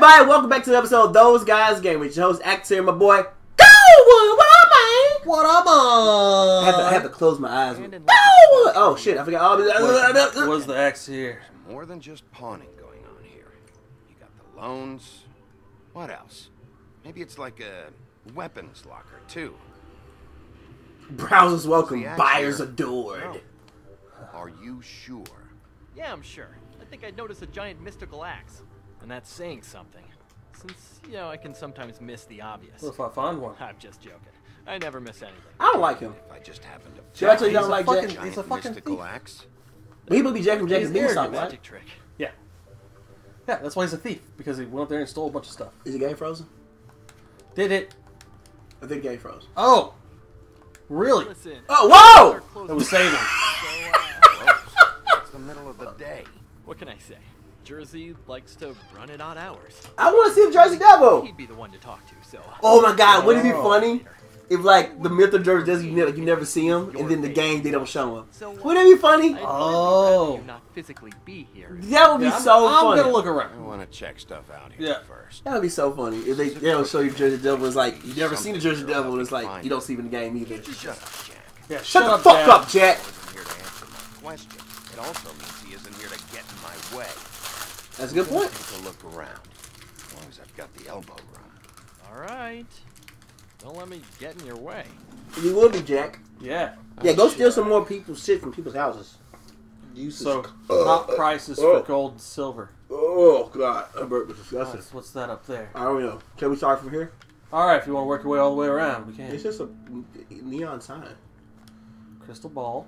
everybody? Welcome back to the episode of Those Guys Game with your host, Actor, my boy. Go! What up, man? What up, man? I have to close my eyes. Go! Oh, shit, I forgot. What's the X here? More than just pawning going on here. You got the loans. What else? Maybe it's like a weapons locker, too. Browsers welcome, The buyers here? adored. No. Are you sure? Yeah, I'm sure. I think I noticed a giant mystical axe. And that's saying something. Since, you know, I can sometimes miss the obvious. What if I find one? I'm just joking. I never miss anything. I don't like him. If I just happen to Should I tell you He's don't a like fucking- Jack? He's a fucking mystical thief. axe? He would be Jack from Jack's He's Beanstalk, arrogant. right? Magic trick. Yeah. Yeah, that's why he's a thief. Because he went up there and stole a bunch of stuff. Is the game frozen? Did it? I think the game froze. Oh! Really? Listen. Oh, whoa! It was saving. It's the middle of the day. What can I say? Jersey likes to run at odd hours. I want to see the Jersey Devil. He'd be the one to talk to, so... Oh my God, wouldn't it be Oh. funny if, like, the myth of Jersey Devil, you never see him, and then the game they don't show him? So, Wouldn't it be funny? Oh. You not physically be here. That would be Yeah, so I'm funny. gonna look I around. want to check stuff out here Yeah. first. That would be so funny if they don't show you Jersey Devil. It's like you never seen the Jersey Devil, and it's like you don't see him in the game either. Shut up, Jack. Yeah, Shut the fuck Jack. up, Jack. He isn't here to answer my question. It also means he isn't here to get in my way. That's a good point. Take a look around. As long as I've got the elbow room. Alright. Don't let me get in your way. You will be, Jack. Yeah. Yeah, go steal some more people's shit from people's houses. So, top prices for gold and silver. Oh God, that burp was disgusting. What's that up there? I don't know. Can we start from here? Alright, if you want to work your way all the way around, we It's can. just a neon sign. Crystal ball.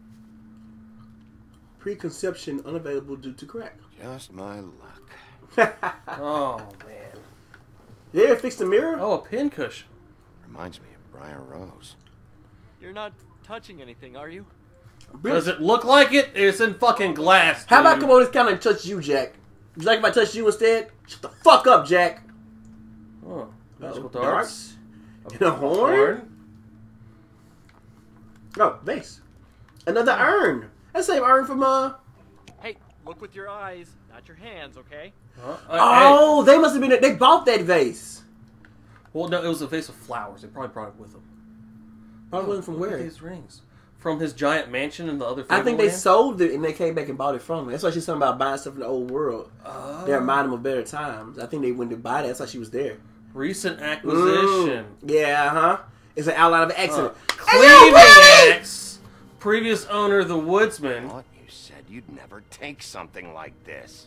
Preconception unavailable due to crack. Just my luck. Oh, man. Yeah, fix the mirror. Oh, a pin cushion. Reminds me of Briar Rose. You're not touching anything, are you? Does it look like it? It's in fucking glass. How about dude. come on this camera and touch you, Jack? Would you like if I touch you instead? Shut the fuck up, Jack. Oh, magical darts. darts. And a horn? Oh, vase. Another urn. That's the same urn from Hey, look with your eyes, not your hands, okay? Oh, they must have been. They bought that vase. Well, no, it was a vase of flowers. They probably brought it with them. Probably wasn't from Look at where? these rings. From his giant mansion in the other I think they Fableland? sold it and they came back and bought it from him. That's why she's talking about buying stuff in the old world. Oh. They remind them of better times. I think they went to buy that. That's why she was there. Recent acquisition. Yeah, huh? It's an outline of an accident. Hey, yo, Cleaving Willie! axe. Previous owner, the woodsman. What? You said you'd never take something like this.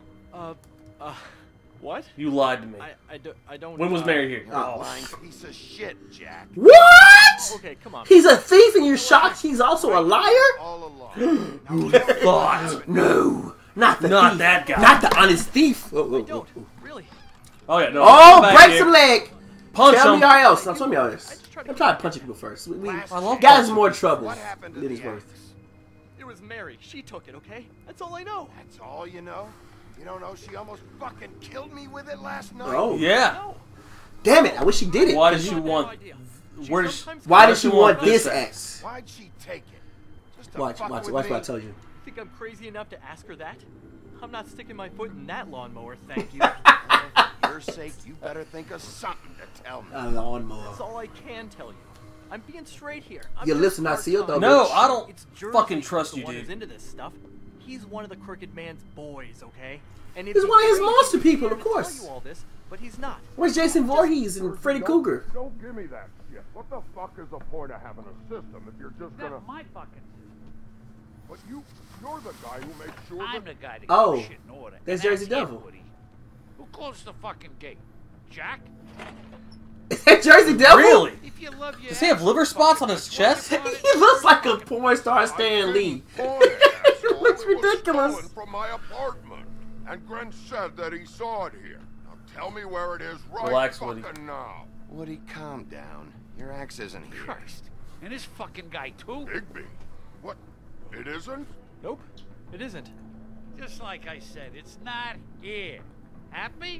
What? You lied to me. I don't... When was Mary here? Oh. Lying piece of shit, Jack. What? Okay, come on. He's a thief and you're shocked he's also a liar? All along. Who thought? No. Not the Not thief. that guy. Not the honest thief. I don't. Really. Oh, yeah, no. Oh, come back break here. some leg. Punch Tell him. me all else. Now, tell me all this. I just tried to I'm trying to punch people first. We Last I love got us punching. more trouble What happened to than the he's worth. axe? It was Mary. She took it, okay? That's all I know. That's all you know? You don't know she almost fucking killed me with it last night? Oh. Yeah. No. Damn it. I wish she did it. Why did I she had no want... idea. Where does... sometimes Why comes did you she want want this this axe? Why'd she take it? Just to Watch fuck with what me? I tell you. Think I'm crazy enough to ask her that? I'm not sticking my foot in that lawnmower, thank you. For your sake, you better think of something to tell me. A lawnmower. That's all I can tell you. I'm being straight here. I'm Your just lips are not part sealed, time. though, No, bitch. I don't It's Jersey fucking trust the you, one who's dude. into this stuff. He's one of the Crooked Man's boys, okay? And He's one of his monster people, of to tell course. you all this, but he's not. Where's Jason Voorhees and Freddy Cougar? Don't give me that shit. What the fuck is the point of having a system if you're just gonna... That's my fucking But you're the guy who makes sure I'm that... the guy to Oh, keep shit in order. that's and Jersey him, Devil. Woody. Who closed the fucking gate? Jack? Is that Jersey Devil? Really? If you love your Does he have ass, liver you spots fucking on his put chest? your body- He looks like a porn star Stan Lee. it looks ridiculous. From my apartment. And Gren said that he saw it here. Now tell me where it is right Relax, fucking Woody. now. Woody, calm down. Your axe isn't here. Christ. And this fucking guy, too? Bigby. What? It isn't? Nope, it isn't. Just like I said, it's not here. Happy?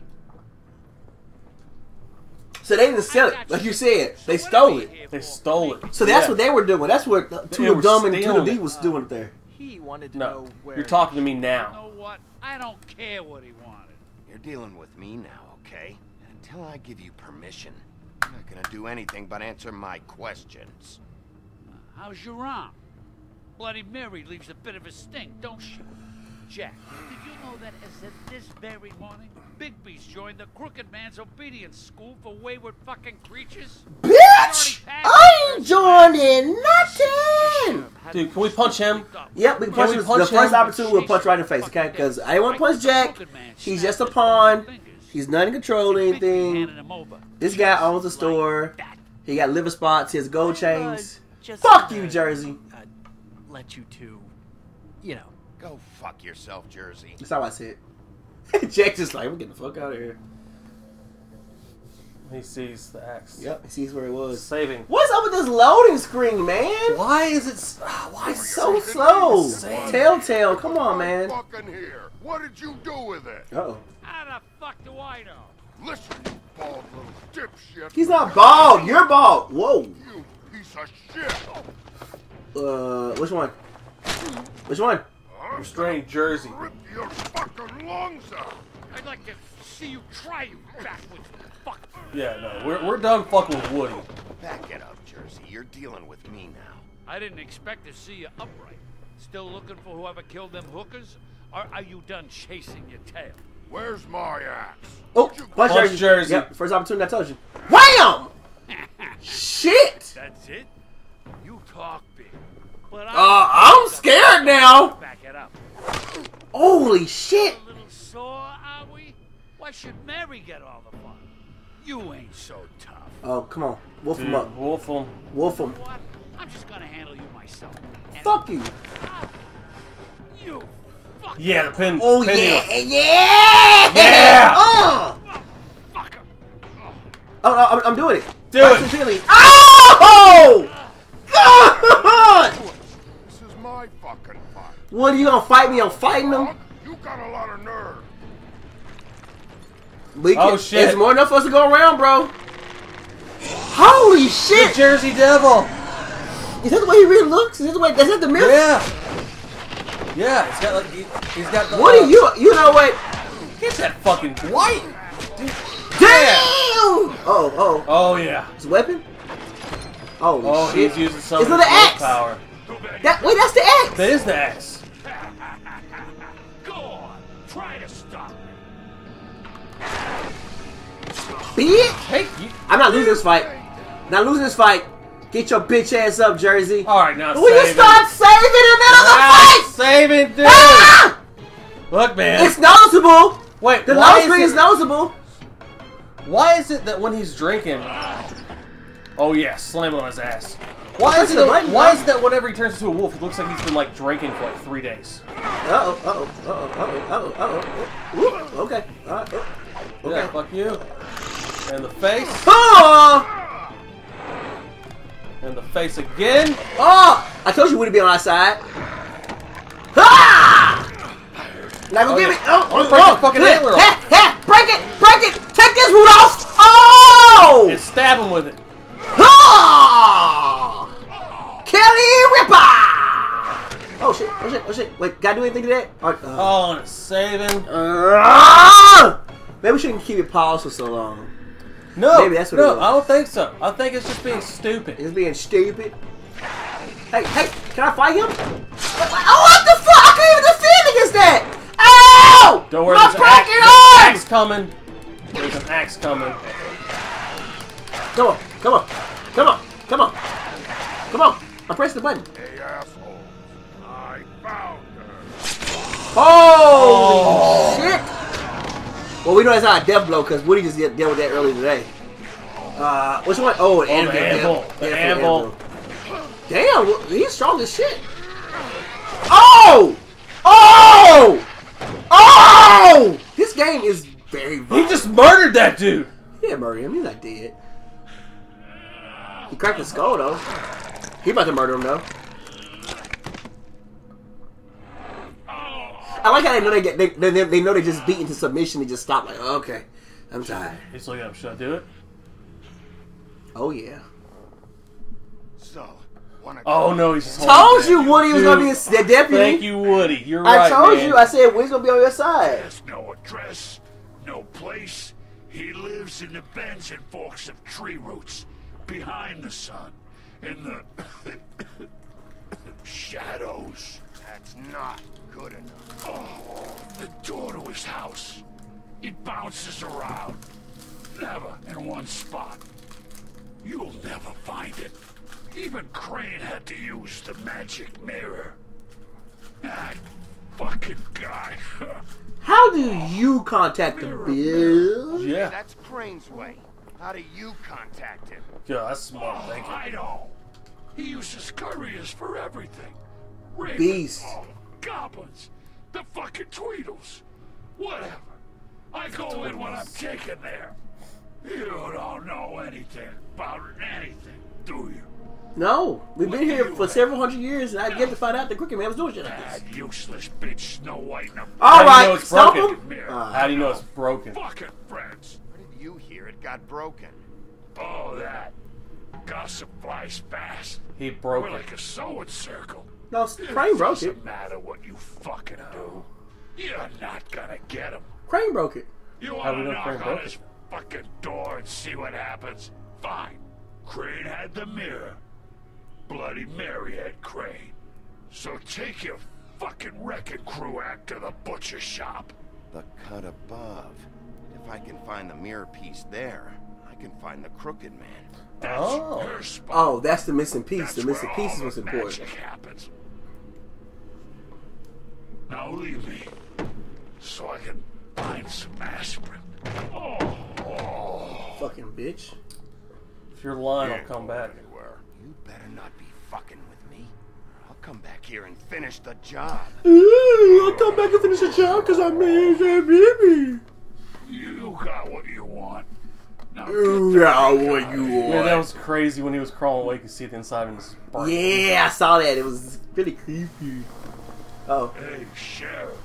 So they didn't sell it, like you said. They stole it. They stole it. So that's Yeah. what they were doing. That's what They Tuna were Dumb and stealing Tuna D it. was doing it there. He wanted to No, know where... you're talking to me You now. know what? I don't care what he wanted. You're dealing with me now, okay? Until I give you permission, I'm not gonna do anything but answer my questions. How's your arm? Bloody Mary leaves a bit of a stink, don't she? Jack, did you know that as of this very morning, Bigby's joined the Crooked Man's Obedience School for Wayward fucking Creatures? Bitch! I ain't joining nothing! Dude, can we punch him? Yep, we can punch we him. punch The first him? opportunity, we'll punch right in the face, okay? Because I didn't want to punch Jack. He's just a pawn. He's not in control of anything. This guy owns a store. He got liver spots. He has gold chains. Fuck you, Jersey. Let you two, you know. Go fuck yourself, Jersey. That's how I said it. Jack just like, we're getting the fuck out of here. He sees the axe. Yep, he sees where it was. Saving. What's up with this loading screen, man? Why is it? Why It's so slow. Telltale, come on, man. Fucking here. What did you do with it? Uh-oh. How the fuck do I know? Listen, you bald little dipshit. He's not bald. You're bald. Whoa. You piece of shit. Which one? Which one? Restrain Jersey. Rip your fucking lungs out. I'd like to see you try, you backwards fuck. Yeah, no, we're done fucking with Woody. Back it up, Jersey. You're dealing with me now. I didn't expect to see you upright. Still looking for whoever killed them hookers? Or are you done chasing your tail? Where's my axe? Oh, punch Punch Jersey. Yep, first opportunity I told you. Wham! Shit! That's it? You talk big. But I'm scared now. Back it up. Holy shit! A little sore, are we? Why should Mary get all the fun? You ain't so tough. Oh, come on. Wolf him Dude, up. wolf him. Wolf him. What? I'm just gonna handle you myself. And Fuck you. you. Fuck. Yeah, the pin. Oh, pin yeah. heel. Yeah! Yeah! Fucker. Oh, I'm doing it. Do Nice it. and feeling. Oh! God! This is my fucking fight. What, are you gonna fight me? I'm fighting him? Dog, you got a lot of nerve. Oh, shit. There's more than enough for us to go around, bro. Holy The shit! Jersey Devil. Is that the way he really looks? Is that the way? Is that the myth? Yeah. Yeah, he's got like he's got the. What are you? You know what? Get that fucking white. Damn! Oh, Oh yeah. it's a weapon. Holy Oh, shit! he's using some It's of with his the axe. power. Wait, that's the axe. That is the axe. Go on. Try to stop me. Bitch! Hey, you. I'm not losing this fight. Not losing this fight. Get your bitch ass up, Jersey. All right, now Will you saving. start saving in the middle of the fight? Saving, dude. Ah! Look, man. It's noticeable. Wait, The why low is screen it- is noticeable. Why is it that when he's drinking? Oh yeah, slam it on his ass. Why is pressing it? the button, Why bro. is that whenever he turns into a wolf, it looks like he's been like drinking for like 3 days? Okay. All right. Okay. Yeah, fuck you. And the face. Oh! And the face again. Oh! I told you we'd be on our side. Ah! Now go Oh, get yeah. me. Oh, Break the fucking antler off. Break it! Break it! Take this root off! Oh! And stab him with it. Oh! Kelly Ripper! Oh shit! Oh shit! Oh shit! Wait, gotta do anything to that? Oh, and it's saving. Maybe we shouldn't keep it paused for so long. No, Maybe that's what it no, was. I don't think so. I think it's just being stupid. It's being stupid. Hey, can I fight him? Oh, what the fuck? I can't even defend against that! Ow! Don't worry, My there's an broken axe arm! coming. There's an axe coming. Come on, come on, come on, come on, come on! I pressed the button. Hey, asshole. I found her. Holy shit! Well, we know that's not a death blow because Woody just dealt with that earlier today. Which one? Oh, an anvil. the anvil. Yeah, The for anvil. Damn, well, he's strong as shit. Oh! Oh! Oh! This game is very He violent. just murdered that dude. He didn't murder him. He's not dead. He cracked his skull, though. He about to murder him, though. I like how they know they know they just beat into submission. They just stop like, oh, okay, I'm tired. He's looking up. Should I do it? Oh yeah. So, wanna Oh no, he's just Told holding you it. Woody was Dude, gonna be the deputy. Thank you, Woody. You're right, I told man. you. I said Woody's gonna be on your side. There's no address, no place. He lives in the bends and forks of tree roots, behind the sun, in the shadows. That's not good enough. Oh, the door to his house. It bounces around, never in one spot. You'll never find it. Even Crane had to use the magic mirror. That fucking guy. How do you contact the bill? Yeah. That's Crane's way. How do you contact him? Yeah, that's smart Oh, thinking. I know. He uses couriers for everything. Ravens, Beast. goblins, the fucking Tweedles, whatever. I go in when I'm taken there. You don't know anything about anything, do you? No, we've been here for several hundred years, and I've yet to find out the Crooked Man was doing shit like this. That useless bitch Snow White and a All How do you know right, it's stop broken? him. mirror. How do you know it's broken? Fucking friends. Where did you hear it got broken? Oh, that. Gossip flies fast. He broke We're it. like a sewing circle. No, Crane broke it. Doesn't matter what you fucking do. You're not gonna get him. Crane broke it. You How do wanna we know knock Crane on broke his it? fucking door and see what happens? Fine. Crane had the mirror. Bloody Mary had Crane. So take your fucking wrecking crew act to the butcher shop. The cut above. If I can find the mirror piece there, I can find the Crooked Man. That's Oh. her spot. Oh, that's the missing piece. That's The missing where piece all is what's the important. magic happens. Now leave me, so I can find some aspirin. Oh. Fucking bitch. If you're lying, I'll Can't come go back. anywhere. You better not be fucking with me. I'll come back here and finish the job. I'll come back and finish the job because I made that baby. You got what you want. Now You get the got heck what outta you here. want. Yeah, that was crazy when he was crawling away. You could see the inside of his brain. Yeah, I saw that. It was really creepy. Oh, Hey, Sheriff.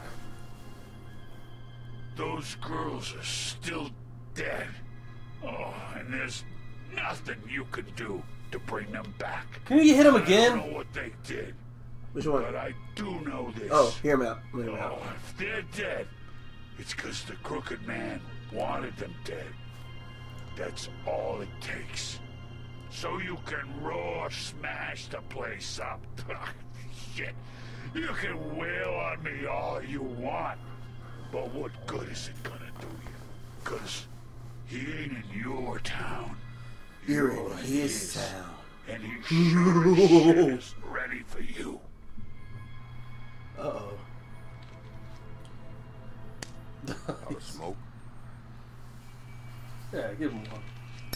Those girls are still dead. Oh, and there's nothing you can do to bring them back. Can you hit him I don't again? know what they did, which but one? I do know this. Oh, hear him out. Hear him out. Oh, if they're dead, it's because the Crooked Man wanted them dead. That's all it takes. So you can roar smash the place up. Shit. You can wail on me all you want. But what good is it gonna do you? Because he ain't in your town. You're in his town. And he sure as shit is ready for you. Uh-oh. Out of smoke. Yeah, give him one.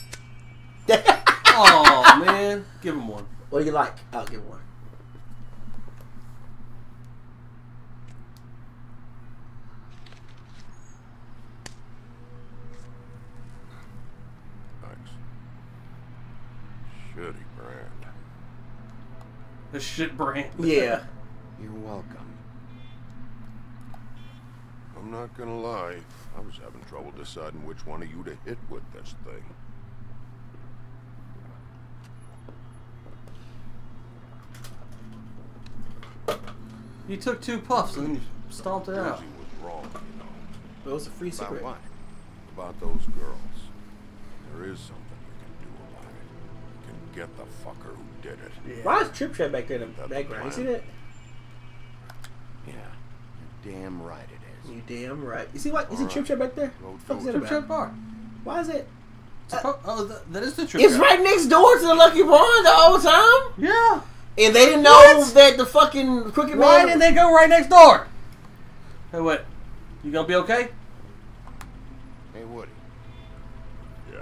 Oh man, give him one. What do you like? I'll give one. Thanks. Shitty brand. The shit brand. Yeah. You're welcome. I'm not gonna lie. I was having trouble deciding which one of you to hit with this thing. You took 2 puffs and then you stomped it out. Rosie was wrong, you know. It was a free About cigarette. what? About those girls. There is something you can do about it. You can get the fucker who did it. Why is Trip Trap back there in the That's background? You the see plan. that? Yeah. You're damn right it is. You damn right. You see what? You see Alright. Trip Trap back there? Go What the fuck is do that it. Trip about? Trap Bar. Why is it? That is the trip. It's trap. right next door to the Lucky Barn the whole time. Yeah. And they didn't know that the fucking Crooked Why Man... didn't they go right next door? Hey, what? You gonna be okay? Hey, Woody. Yeah.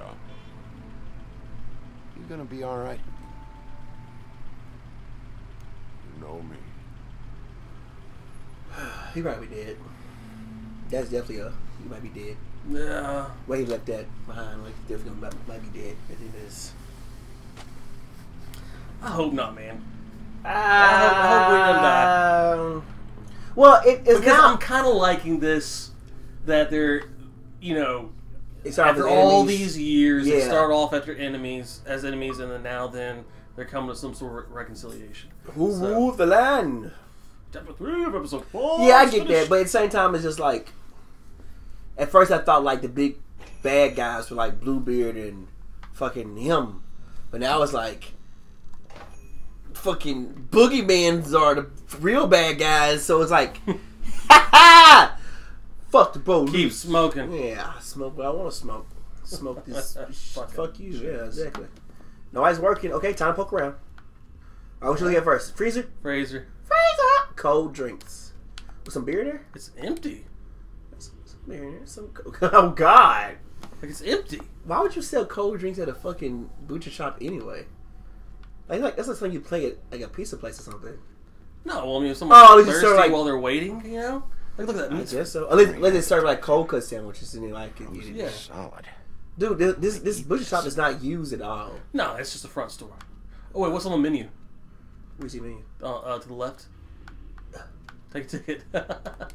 You gonna be alright? You know me. He probably dead. That's definitely a... He might be dead. Yeah. Well, he left that behind. Like, he's definitely might be dead. I think it is. I hope not, man. I hope we don't die. Well, it's Because now... I'm kind of liking this, that they're, you know, It's all after the all enemies. these years, they Yeah. start off after enemies, and then they're coming to some sort of reconciliation. Who So- ruled the land? Chapter 3 of episode 4. Yeah, I get that, but at the same time, it's just like... At first, I thought like the big bad guys were like Bluebeard and fucking him, but now it's like fucking Boogeymans are the real bad guys. So it's like, ha ha! Fuck the police. Keep smoking. Yeah, smoke. But I want to smoke. Smoke this. Fuck you. Cheers. Yeah, exactly. Nobody's working. Okay, time to poke around. All right, what you looking at first? Freezer. Fraser. Freezer. Cold drinks. With some beer in there. It's empty. Some beer in there. Some. Oh God. Like it's empty. Why would you sell cold drinks at a fucking butcher shop anyway? Like that's like something you play at like a pizza place or something. No, well, I mean, if someone's Oh, they just thirsty serve, like- while they're waiting, you know? Like, look at that I meat. guess so. Unless they serve like cold cut sandwiches and they like it. Yeah. Solid. Dude, this butcher shop is not used at all. No, it's just a front store. Oh, wait, what's on the menu? What do you mean? To the left. Take a ticket. I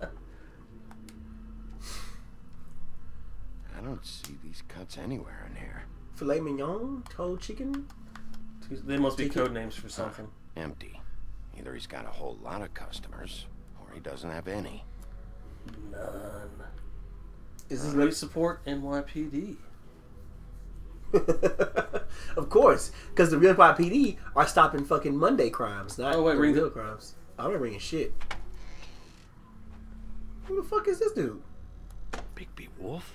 don't see these cuts anywhere in here. Filet mignon, cold chicken. They must be Ticket. code names for something. Empty. Either he's got a whole lot of customers, or he doesn't have any. None. Is We this support NYPD. Of course, because the real PD are stopping fucking Monday crimes, not Oh, wait, the ring real the- crimes. I'm not bringing shit. Who the fuck is this dude? Bigby Wolf?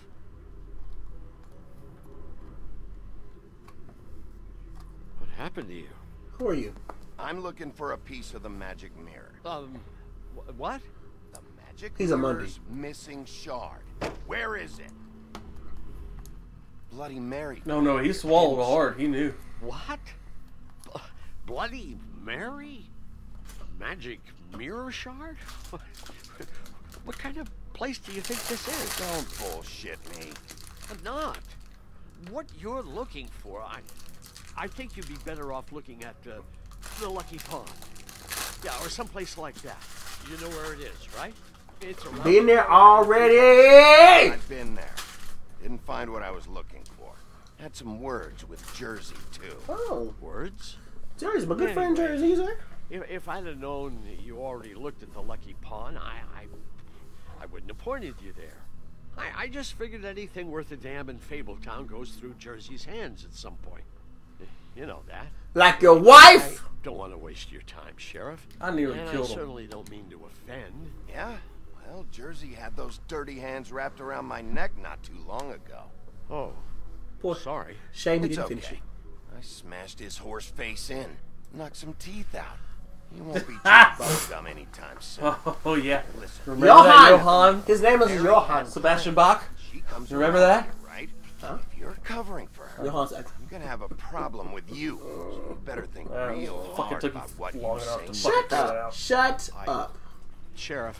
What happened to you? Who are you? I'm looking for a piece of the magic mirror. What? The magic He's a mirror's missing shard. Where is it? Bloody Mary. No, he swallowed hard. He knew. What? Bloody Mary? A magic mirror shard? What kind of place do you think this is? Don't bullshit me. I'm not. What you're looking for, I think you'd be better off looking at the Lucky Pond. Yeah, or someplace like that. You know where it is, right? It's around Been there already. I've been there. Didn't find what I was looking for. Had some words with Jersey, too. Oh, Words? Jersey, my good friend Anyway. Jersey, sir. If I'd have known you already looked at the Lucky Pond, I wouldn't have pointed you there. I just figured anything worth a damn in Fabletown goes through Jersey's hands at some point. You know that. Like your wife. I don't want to waste your time, Sheriff. I nearly And killed I him. certainly don't mean to offend. Yeah? Well, Jersey had those dirty hands wrapped around my neck not too long ago. Oh, Boy, sorry. shame he It's didn't finish okay. it. I smashed his horse face in. Knocked some teeth out. He won't be bubblegum anytime soon. Oh, yeah. Listen, Remember that, Johan. Johan? His name is Johan. Sebastian Bach? she comes You remember around that? here, right? Huh? If you're covering for her, Johan's I'm gonna have a problem with you. So you better think real fucking hard took you about what long you enough say. to Shut fucking figure it up. out. Shut up. Sheriff,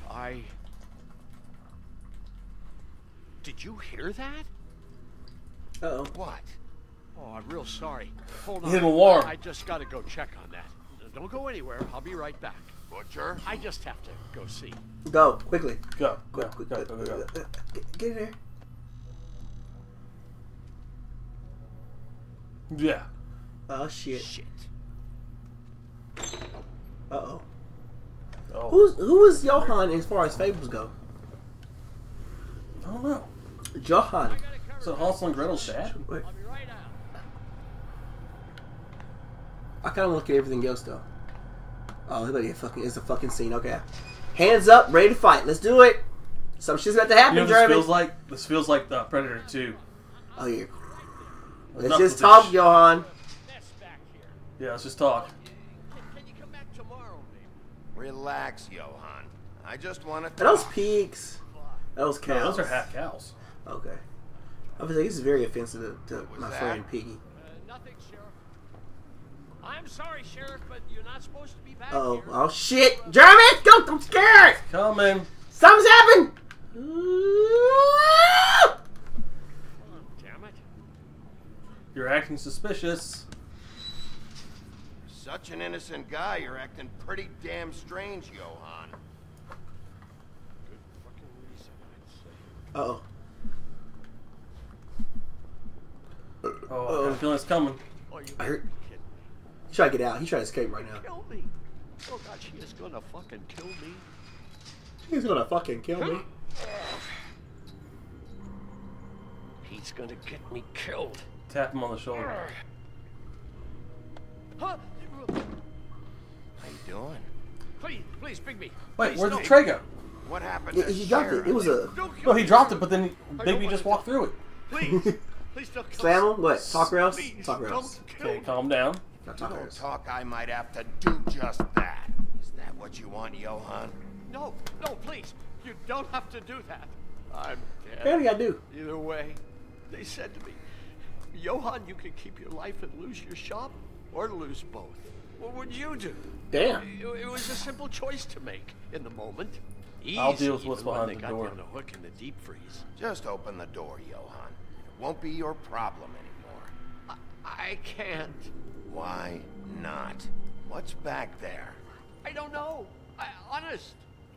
Did you hear that? Uh-oh. What? Oh, I'm real sorry. Hold You on. hit an alarm. I just gotta go check on that. Don't go anywhere. I'll be right back. Butcher? I just have to go see. Go, quickly. Go. Quick, quick, Go. Go. Get in there. Yeah. Oh, shit. Shit. Uh-oh. Oh. Who is Johan as far as fables go? I don't know. Johan. So Hansel and Gretel's dad? Wait, I'll be right out. I kind of look at everything else though. Oh, it's a fucking scene. Okay, hands up, ready to fight. Let's do it. Some shit's about to happen, You know what this Jeremy. feels like? This feels like the Predator 2. Oh yeah. Let's Enough just of talk, this. Johan. That's back here. Yeah, let's just talk. Can you come back tomorrow, maybe? Relax, Johan. I just want to Are those pigs? Those No, cows. those are half cows. Okay. I was like, this is very offensive to What was my that? friend Piggy. Nothing, Sheriff. I'm sorry, Sheriff, but you're not supposed to be back Uh-oh. here. Oh shit! Jeremy, go! I'm scared. Coming. Something's happened. Damn it. You're acting suspicious. Such an innocent guy, you're acting pretty damn strange, Johan. Good fucking reason, I'd say. Uh-oh. Oh, I have a feeling it's coming. Oh, you I heard. kidding me? He's trying to get out. He's trying to escape right now. Kill me. Oh, God, she is gonna fucking kill me. He's gonna fucking kill me. He's gonna get me killed. Tap him on the shoulder. Huh? How you doing? Please, Bigby. Wait, Please, where'd the don't- tray go? What happened? Yeah, to he dropped it. Sharon? It was a Don't kill No, he me. dropped it, but then I don't Bigby want just to walked die. through it. Please, please don't kill slam me. him. What? Talk rails. Please, Talk rails. don't kill Okay, me. calm down. Not You talk don't rails. talk, I might have to do just that. Is that what you want, Johan? No, please. You don't have to do that. I'm What dead. do you gotta do? Either way, they said to me, Johan, you can keep your life and lose your shop, or lose both. What would you do? Damn. It was a simple choice to make in the moment. I'll Easy, deal with what's even when behind they the got door. me on a hook in the deep freeze. Just open the door, Johan. It won't be your problem anymore. I can't. Why not? What's back there? I don't know. Honest.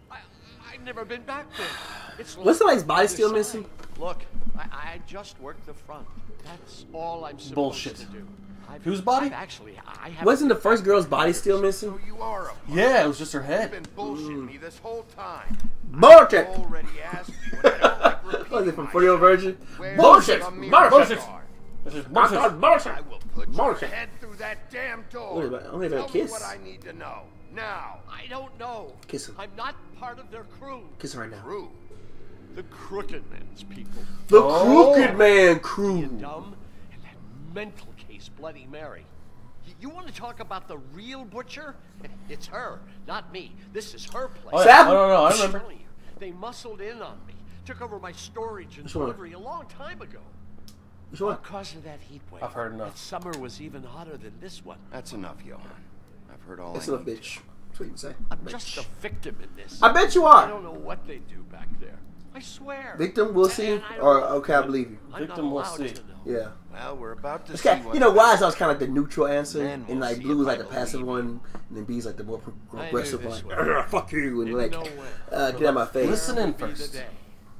I've never been back there. It's Was somebody's body locked still on the missing? side. Look, I just worked the front. That's all I'm supposed Bullshit. to do. Whose body? I haven't Wasn't the been first back girl's there body for still years. So missing? you are a Yeah, it was just her You've head. been bullshitting me this whole time. Bullshit. I've already asked you, and I don't like repeating Was it from myself. 40 Year Old Virgin? Where's Bullshit. the mirror Bullshit. guard? This is I bullshit. thought bullshit. I will put your Bullshit. head through that damn door. Only about- only about a Tell kiss. me what I need to know. Now. I don't know. Kiss him. I'm not part of their crew. Kiss her right now. Crew. The Crooked Man's people. The Oh. Crooked Man You crew. dumb. And that mental case, Bloody Mary. You want to talk about the real butcher? It's her, not me. This is her place. Oh, Sam? yeah. No, I I'm remember. telling you, they muscled in on me. Took over my storage and Which one? delivery a long time ago. Which one? Because of that heat wave. I've heard enough. That summer was even hotter than this one. That's enough, Johan. I've heard all That's I enough, need bitch. That's what you say. I'm Bitch. just a victim in this. I bet you I are. don't know what they do back there. I swear. Victim, we'll see. And I don't Or, know. okay, I believe you. I'm Victim, not we'll allowed see. to know. Yeah. to. Well, we're about to It's see kind what... you know, Wise was kind of like the neutral answer, Then and we'll like see Blue was if like I the passive believe one, and then B's like the more I knew aggressive this one. would happen. Fuck you, and Didn't like, know when. get out of my face. Listen in Be the first. day.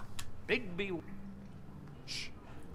Big B. Shh.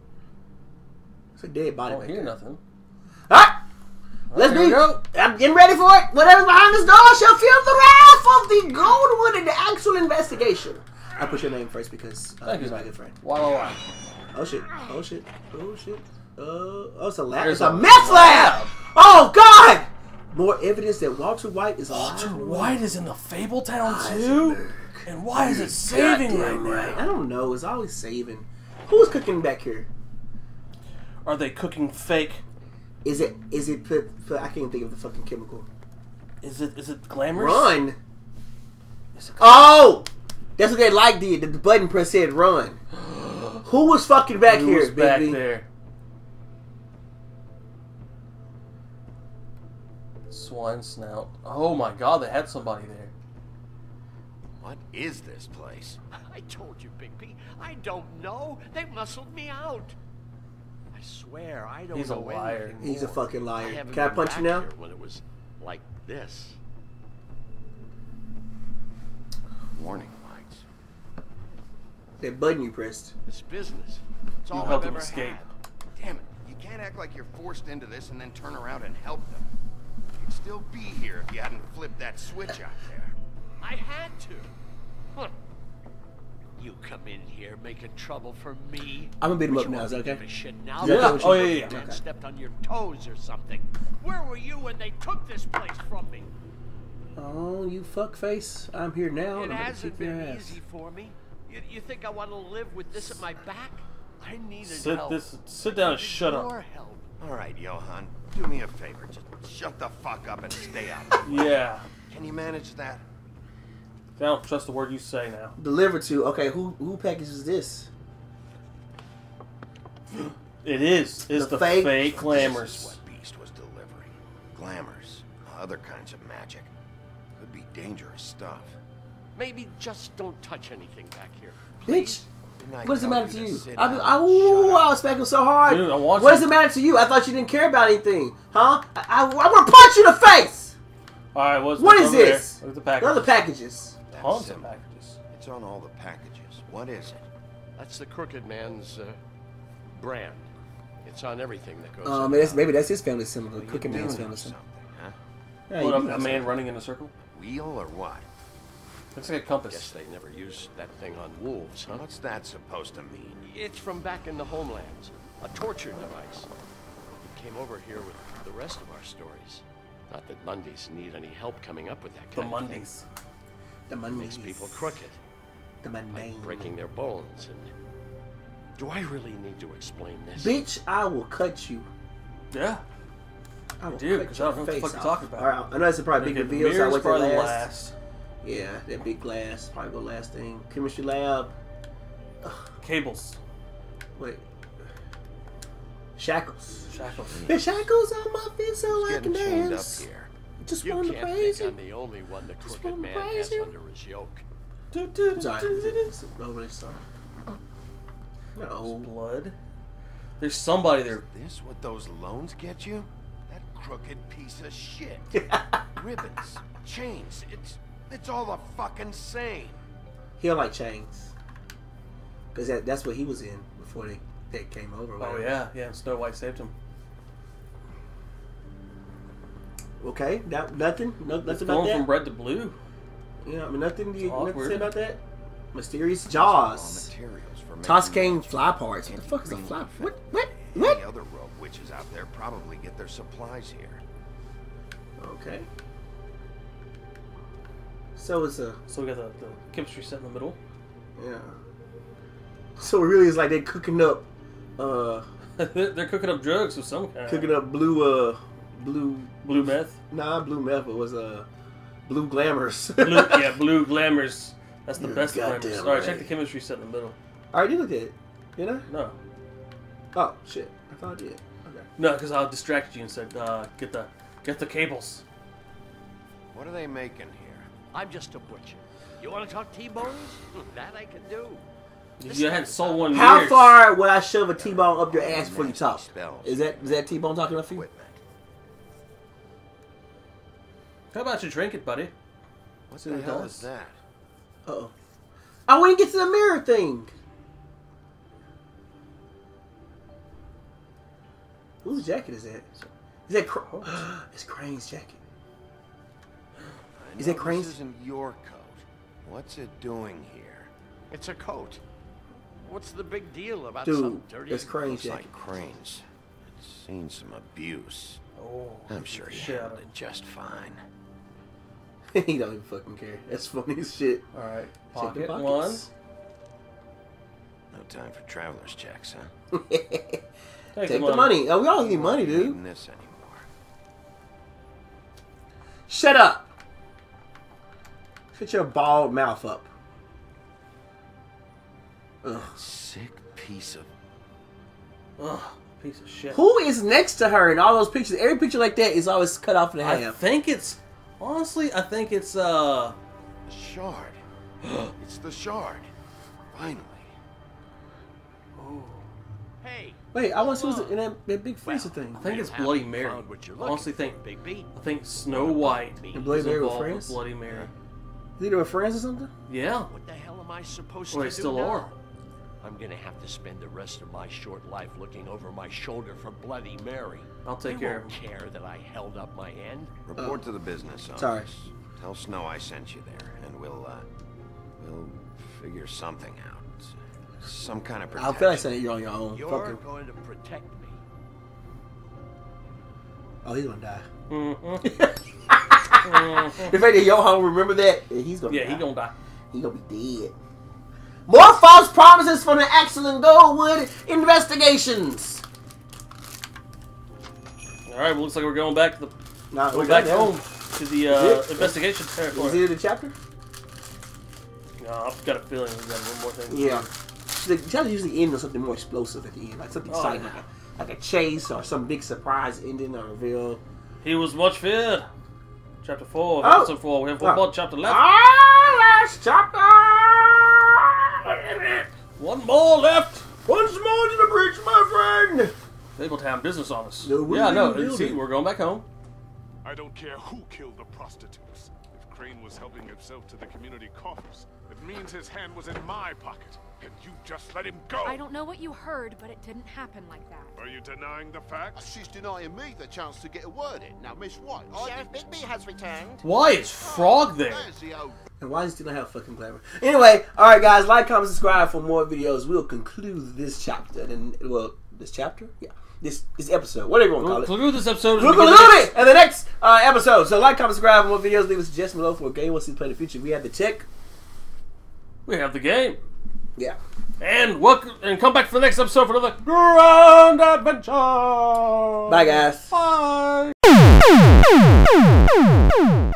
It's a dead body. I don't right hear there. nothing. Ah! Let's here we be. go. I'm getting ready for it. Whatever's behind this door shall feel the wrath of the Goldwood in the actual investigation. I put your name first because Thank he's you. my good friend. Wow. Oh shit! Oh shit! Oh shit! Oh, it's a lab. There's It's a a meth lab. Oh god! More evidence that Walter White is alive. Walter White is in the Fabletown too? And why is it saving right Goddamn right. I now? don't know. It's always saving. Who's cooking back here? Are they cooking fake? Is it put I can't think of the fucking chemical. Is it glamorous? Run. Is it Oh! That's what they like did. The button press said run. Who was fucking back Who here, was back baby? there? Swine snout. Oh my god, they had somebody there. What is this place? I told you, Bigby. I don't know. They muscled me out. I swear, I don't He's a know liar. anything He's a more. fucking liar. haven't Can I been punch you back now? here when it was like this. Warning lights. That button you pressed. This business. It's all helped I've him ever escape. had. Damn it. You can't act like you're forced into this and then turn around and help them. You'd still be here if you hadn't flipped that switch out there. I had to. Huh. You come in here making trouble for me. I'm gonna beat him But up you now, won't is that okay? give a shit now. Yeah. Because Oh, yeah, the yeah. man Okay. stepped on your toes or something. Where were you when they took this place from me? Oh, you fuckface. I'm here now. It and I'm gonna hasn't kick your been ass. easy for me. You think I want to live with this at my back? I needed Sit help. sit down and I shut needed up. Your help. All right, Johan. Do me a favor. Just shut the fuck up and stay out. Yeah. Can you manage that? I don't trust the word you say now. Delivered to. Okay, who packages this? It is. It's The the fake- fake This is glamours. what Beast was delivering. Glamours. Other kinds of magic. Could be dangerous stuff. Maybe just don't touch anything back here. Bitch. Didn't I What does it tell matter to to you? sit I down and was shut up? smacking so hard. Dude, I want what you. does it matter to you? I thought you didn't care about anything, huh? I want to punch you in the face. Alright, what's What is over there? this? Look at the What package. other packages? That's Tons of simple. packages. It's on all the packages. What is it? That's the Crooked Man's brand. It's on everything that goes. Maybe that's his family symbol. The Crooked You do Man's know family symbol. something, huh? Yeah, What, you a do know man something. running in a circle? Wheel or what? Looks like a Guess compass. they never used that thing on wolves, huh? What's that supposed to mean, It's from back in the homelands. A torture device. It came over here with the rest of our stories. Not that Mundies need any help coming up with that The kind of thing. Mundies. The Makes Mondays. people crooked. The Mondays. Like breaking their bones. And do I really need to explain this? Bitch, I will cut you. Yeah. I will do, cut 'cause I don't know your what the face fuck you're off. talking about. All right, I know it's a probably big Okay, the reveal, so I mirror's wait till probably the last. last. Yeah, that big glass. Probably the last thing. Chemistry lab. Cables. Wait. Shackles. Shackles. The shackles on my feet so I Getting can chained up dance. here. Just You want to can't praise think you. I'm the only one the Just crooked wanna man praise has you. under his yoke. Sorry. It's overly sorry. No. Blood. There's somebody there. This what those loans get you? That crooked piece of shit. Ribbons, chains, it's all the fucking same. He don't like chains. Because that's what he was in before they came over. Oh whatever. yeah, yeah. And Snow White saved him. Okay, nothing about Going that. from red to blue. Yeah, I mean nothing. Nothing to awkward. say about that. Mysterious Raw Jaws. materials for making Toscane fly parts. What the fuck is a fly? What? Any What? other rogue witches out there probably get their supplies here. Okay. So it's a So we got the chemistry set in the middle. yeah. So it really is like they cooking up, They're cooking up drugs of some kind. cooking up blue meth. Nah, blue meth. It was blue glamours. Blue glamours. That's the You're best goddamn glamours. All right, check right. the chemistry set in the middle. I already looked at it. Did I? No, Oh shit! I thought I did. Okay. no, because I distracted you and said, get the cables. What are they making here? I'm just a butcher. You want to talk T-bones? That I can do. You hadn't sold one in How years. far would I shove a T-bone up your ass before you talk? Spells. Is that T-bone talking enough for you? Equipment. How about you drink it, buddy? What See the what it hell does. is that? Uh-oh. Oh, we didn't get to the mirror thing. Whose jacket is that? Is that it's Crane's jacket. I Is know that Crane's? This isn't your coat. What's it doing here? It's a coat. What's the big deal about Dude, some dirty... it's Crane's Looks jacket. like Crane's. It's seen some abuse. Oh, I'm sure he shit. handled it just fine. He don't even fucking care. That's funny as shit. All right, Check the pocket one. pockets. No time for traveler's checks, huh? Take Take the money. Oh, we all need money, Not dude. needing this anymore. Shut up. Shut your bald mouth up. Ugh. Sick piece of... Ugh, piece of shit. Who is next to her in all those pictures? Every picture like that is always cut off in I half. think it's honestly. I think it's The shard. It's the shard. Finally. Hey, Wait, I want to see what's in that big freezer thing. I think it's haven't Bloody Mary. found what you're I looking honestly for, think Big B. I think Snow White And Bloody is Mary with involved with friends? Bloody Mary. Is they with friends or something? Yeah. What the hell am I supposed Well, to they do still now? are. I'm gonna have to spend the rest of my short life looking over my shoulder for Bloody Mary. I'll take They care of won't him. care that I held up my end. Report to the business office. Sorry. Tell Snow I sent you there, and we'll figure something out. Some kind of I protection. feel like saying you're on your own. You're Fuck him. going to protect me. Oh, he's gonna die. Mm-hmm. The fact that Johan remember that, he's gonna Yeah, die. he gonna die. He gonna be dead. More false promises from the Axel and Goldwood investigations. All right. Well, looks like we're going back to the Nah, going we back got home that. to the Is it? investigation Is territory. it the chapter? No, I've got a feeling we got one more thing. Yeah. The chapter usually ends with something more explosive at the end, like something exciting, yeah. like a chase or some big surprise ending or reveal. He was much feared. Chapter 4, Oh. episode 4. We have one Oh. more chapter left. Last chapter. One more left. Once more to the bridge, my friend. Fabletown business office. No, we yeah, no. didn't build See, it. we're going back home. I don't care who killed the prostitutes. If Crane was helping himself to the community coffers, it means his hand was in my pocket. and you just let him go. I don't know what you heard, but it didn't happen like that. Are you denying the facts? She's denying me the chance to get a word in. Now, Miss White, Sheriff Bigby has returned. Why is Frog there? there's the old... And why does he still have fucking glamour? Anyway, alright guys, like, comment, subscribe for more videos. We'll conclude this chapter. And, well, this chapter? Yeah. This episode. Whatever you want to call it. We'll conclude this episode. We'll conclude it in the next episode. So like, comment, subscribe for more videos. Leave a suggestion below for a game we'll see play in the future. We have the tech. We have the game. Yeah. And welcome, and come back for the next episode for another grand adventure. Bye guys. Bye.